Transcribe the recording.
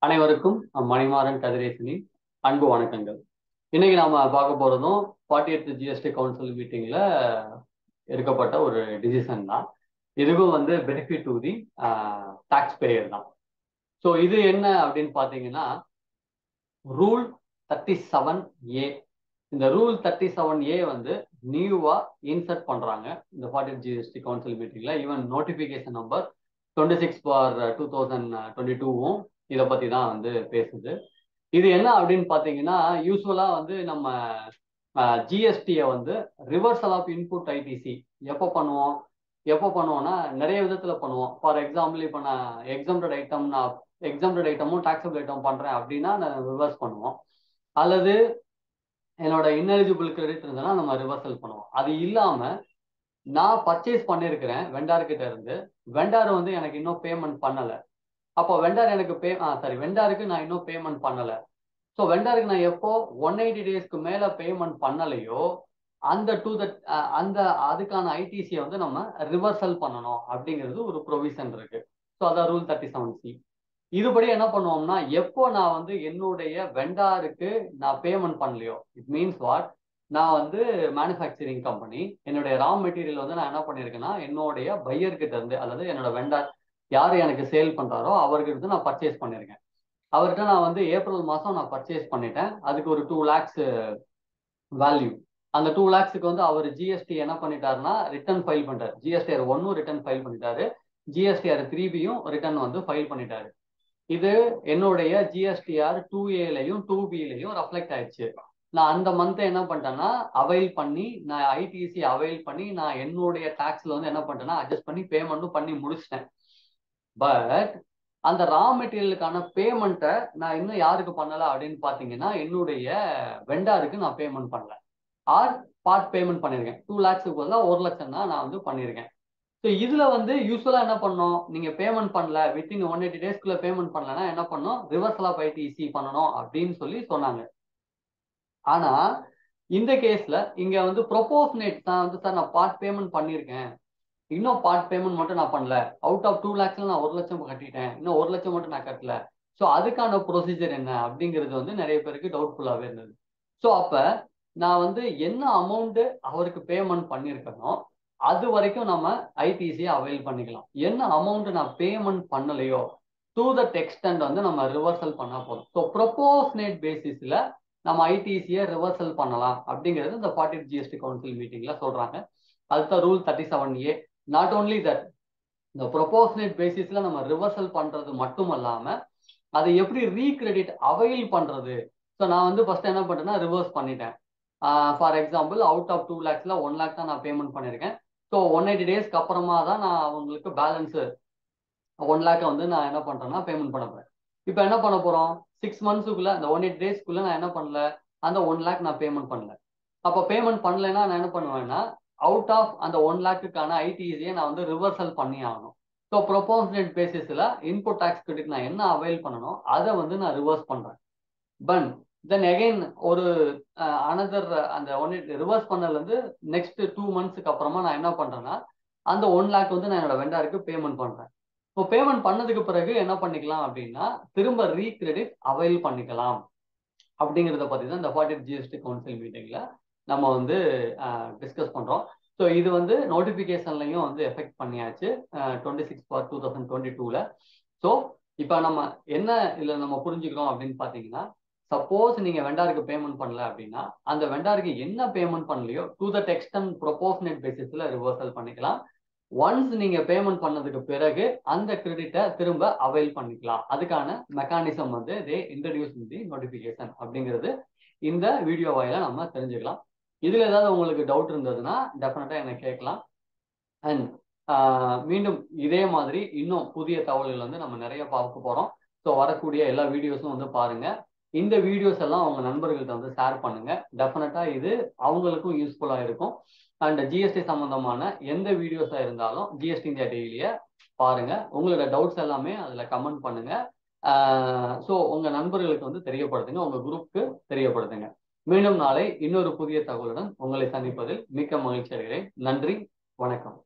அனைவருக்கும் மணிமாறன் கதிரேசனின் அன்பு வணக்கங்கள். இன்னைக்கு நாம பார்க்க போறதும் 48th GST கவுன்சில் மீட்டிங்ல எடுக்கப்பட்ட ஒரு டிசிஷன் தான். இதுவும் benefit to the tax payer தான். ஸோ இது என்ன அப்படின்னு பார்த்தீங்கன்னா, ரூல் 37A. இந்த ரூல் 37A நியூவா இன்சர்ட் பண்றாங்க இந்த 48th GST கவுன்சில் மீட்டிங்ல. ஈவன் நோட்டிபிகேஷன் நம்பர் 26/2022வும் இதை பத்தி தான் பேசுது. இது என்ன அப்படின்னு பாத்தீங்கன்னா, யூஸ்வலா நம்ம ஜிஎஸ்டியை ரிவர்சல் ஆஃப் இன்புட் ஐடிசி எப்போ பண்ணுவோம்னா நிறைய விதத்துல பண்ணுவோம். ஃபார் எக்ஸாம்பிள், இப்போ நான் எக்ஸாம்டட் ஐட்டமும் டாக்ஸபிள் ஐட்டம் பண்றேன் அப்படின்னா நான் ரிவர்ஸ் பண்ணுவோம். அல்லது என்னோட இன்எலிஜிபிள் கிரெடிட் இருந்ததுன்னா நம்ம ரிவர்சல் பண்ணுவோம். அது இல்லாம நான் பர்ச்சேஸ் பண்ணிருக்கிறேன் வெண்டார் கிட்ட இருந்து, வெண்டார் எனக்கு இன்னும் பேமெண்ட் பண்ணல. அப்போ வெண்டார் எனக்கு வெண்டாருக்கு நான் இன்னும் பேமெண்ட் பண்ணல. ஸோ வெண்டாருக்கு நான் எப்போ 180 டேஸ்க்கு மேல பேமெண்ட் பண்ணலையோ அந்த அதுக்கான ஐடிசியை நம்ம ரிவர்சல் பண்ணணும் அப்படிங்கிறது ஒரு ப்ரொவிஷன் இருக்கு. ஸோ அதான் ரூல் 37C. இதுபடி என்ன பண்ணுவோம்னா, எப்போ நான் என்னுடைய வெண்டாருக்கு நான் பேமெண்ட் பண்ணலையோ, இட் மீன்ஸ் வாட், நான் மேனுஃபேக்சரிங் கம்பெனி, என்னுடைய ரா மெட்டீரியல் நான் என்ன பண்ணியிருக்கேன்னா என்னுடைய பையர் கிட்ட இருந்து, அதாவது என்னோட வெண்டார் யாரு எனக்கு சேல் பண்றாரோ அவர்கிட்ட நான் பர்ச்சேஸ் பண்ணிருக்கேன். அவர்கிட்ட நான் ஏப்ரல் மாசம் நான் பர்ச்சேஸ் பண்ணிட்டேன். அதுக்கு ஒரு 2 lakhs வேல்யூ. அந்த 2 lakhsக்கு அவர் ஜிஎஸ்டி என்ன பண்ணிட்டாருன்னா ரிட்டர்ன் ஃபைல் பண்ணிட்டாரு. ஜிஎஸ்டிஆர் 1 ரிட்டர்ன் ஃபைல் பண்ணிட்டாரு, ஜிஎஸ்டிஆர் 3Bயும் ரிட்டர்ன் ஃபைல் பண்ணிட்டாரு. இது என்னுடைய ஜிஎஸ்டிஆர் 2Aலையும் 2Bலையும் ரெஃப்ளெக்ட் ஆயிடுச்சு. நான் அந்த மந்த் என்ன பண்ணிட்டேன்னா அவைல் பண்ணி, நான் ஐடிசி அவைல் பண்ணி, நான் என்னுடைய டாக்ஸ்ல என்ன பண்ணிட்டேன்னா அட்ஜஸ்ட் பண்ணி பேமெண்ட்டும் பண்ணி முடிச்சிட்டேன். பட் அந்த ரா மெட்டீரியலுக்கான பேமெண்ட்டை நான் இன்னும் யாருக்கு பண்ணல அப்படின்னு பாத்தீங்கன்னா என்னுடைய வெண்டாருக்கு நான் பேமெண்ட் பண்ணல. ஆர் பார்ட் பேமெண்ட் பண்ணிருக்கேன். 2 lakhsக்கு பதிலாக 1 லட்சம் தான் நான் பண்ணியிருக்கேன். ஸோ இதுல யூஸ்வலா என்ன பண்ணோம், நீங்க பேமெண்ட் பண்ணல, வித்தின் 180 டேஸ்க்குள்ள பேமெண்ட் பண்ணலன்னா என்ன பண்ணோம், ரிவர்சல் ஆஃப் ஐடிசி பண்ணணும் அப்படின்னு சொன்னாங்க. ஆனா இந்த கேஸ்ல இங்க ப்ரொபோஸ்னேட் தான் சார் நான் பார்ட் பேமெண்ட் பண்ணியிருக்கேன், இன்னும் பார்ட் பேமெண்ட் மட்டும் நான் பண்ணல, அவுட் ஆஃப் 2 lakhsல நான் 1 லட்சம் கட்டிட்டேன், இன்னும் 1 லட்சம் மட்டும் நான் கட்டல. ஸோ அதுக்கான ப்ரொசீஜர் என்ன அப்படிங்கிறது நிறைய பேருக்கு டவுட்ஃபுல்லாவே இருந்தது. ஸோ அப்ப நான் என்ன அமௌண்ட் அவருக்கு பேமெண்ட் பண்ணியிருக்கணும் அது வரைக்கும் நம்ம ஐடிசியை அவைல் பண்ணிக்கலாம். என்ன அமௌண்ட் நான் பேமெண்ட் பண்ணலையோ டு தட் எக்ஸ்டென்ட் நம்ம ரிவர்சல் பண்ணா போதும். ஸோ ப்ரொபோஸ்னேட் பேசிஸ்ல நம்ம ஐடிசியை ரிவர்சல் பண்ணலாம் அப்படிங்கிறது இந்த 48th GST கவுன்சில் மீட்டிங்ல சொல்றாங்க. அதுதான் rule 37A. Not only that, இந்த ப்ரொபோஸ்னேட் பேசிஸ்ல நம்ம ரிவர்சல் பண்றது மட்டும் இல்லாம அதை எப்படி ரீக்ரெடிட் அவைல் பண்றது. ஸோ நான் ஃபர்ஸ்ட் என்ன பண்ணேன்னா ரிவர்ஸ் பண்ணிட்டேன். ஃபார் எக்ஸாம்பிள், அவுட் ஆஃப் 2 lakhsல 1 lakh தான் நான் பேமெண்ட் பண்ணியிருக்கேன். ஸோ 180 டேஸ்க்கு அப்புறமா தான் நான் அவங்களுக்கு பேலன்ஸ் 1 lakh நான் என்ன பண்றேன்னா பேமெண்ட் பண்ண போறேன். இப்போ என்ன பண்ண போறோம், 6 monthsக்குள்ள அந்த 180 டேஸ்க்குள்ள நான் என்ன பண்ணல, அந்த 1 lakh நான் பேமெண்ட் பண்ணல. அப்போ பேமெண்ட் பண்ணலைன்னா நான் என்ன பண்ணுவேன்னா அவுட் ஆஃப் அந்த 1 lakhக்கான ஐடிசியை நான் ரிவர்சல் பண்ணி ஆகணும். ஸோ ப்ரொபோஸ்னேட் பேசிஸ்ல இன்புட் டாக்ஸ் கிரெடிட் நான் என்ன அவைல் பண்ணணும் அதை நான் ரிவர்ஸ் பண்றேன். பட் தென் அகைன் ஒரு அனதர் அந்த ரிவர்ஸ் பண்ணல நெக்ஸ்ட் 2 monthsக்கு அப்புறமா நான் என்ன பண்றேன்னா அந்த 1 lakh நான் என்னோட வெண்டாருக்கு பேமெண்ட் பண்றேன். இப்போ பேமெண்ட் பண்ணதுக்கு பிறகு என்ன பண்ணிக்கலாம் அப்படின்னா திரும்ப ரீக்ரெடிட் அவைல் பண்ணிக்கலாம் அப்படிங்கிறத பத்தி தான் இந்த 48th GST கவுன்சில் மீட்டிங்ல நம்ம டிஸ்கஸ் பண்றோம். ஸோ இது நோட்டிபிகேஷன்லையும் எஃபெக்ட் பண்ணியாச்சு 26/2022ல. ஸோ இப்போ நம்ம என்ன இதுல நம்ம புரிஞ்சுக்கிறோம் அப்படின்னு பாத்தீங்கன்னா, சப்போஸ் நீங்க வெண்டாருக்கு பேமெண்ட் பண்ணல அப்படின்னா அந்த வெண்டாருக்கு என்ன பேமெண்ட் பண்ணலையோ டு தட் எக்ஸ்டென்ட் ப்ரொபோஸ்னேட் பேசிஸ்ல ரிவர்சல் பண்ணிக்கலாம். ஒன்ஸ் நீங்க பேமெண்ட் பண்ணதுக்கு பிறகு அந்த கிரெடிட்டை திரும்ப அவைல் பண்ணிக்கலாம். அதுக்கான mechanism they introduce the notification அப்படிங்கிறது இந்த வீடியோ வாயில நம்ம தெரிஞ்சுக்கலாம். இதுல ஏதாவது உங்களுக்கு டவுட் இருந்ததுன்னா டெஃபினட்டா எனக்கு கேட்கலாம். அண்ட் மீண்டும் இதே மாதிரி இன்னும் புதிய தகவல்கள் நம்ம நிறைய பார்க்க போறோம். ஸோ வரக்கூடிய எல்லா வீடியோஸும் பாருங்க. இந்த வீடியோஸ் எல்லாம் உங்க நண்பர்கள்ட்ட ஷேர் பண்ணுங்க. டெஃபினட்டா இது அவங்களுக்கும் யூஸ்ஃபுல்லா இருக்கும். அண்ட் ஜிஎஸ்டி சம்பந்தமான எந்த வீடியோஸா இருந்தாலும் ஜிஎஸ்டி இந்தியா டெய்லியை பாருங்க. உங்களோட டவுட்ஸ் எல்லாமே அதுல கமெண்ட் பண்ணுங்க. ஸோ உங்க நண்பர்களுக்கு தெரியப்படுத்துங்க, உங்க குரூப்புக்கு தெரியப்படுத்துங்க. மீண்டும் நாளை இன்னொரு புதிய தகவலுடன் உங்களை சந்திப்பதில் மிக்க மகிழ்ச்சி அடைகிறேன். நன்றி, வணக்கம்.